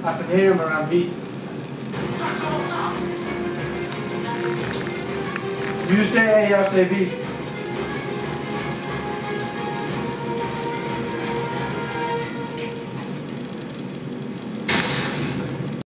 I can hear him around me. You stay A, I'll stay B.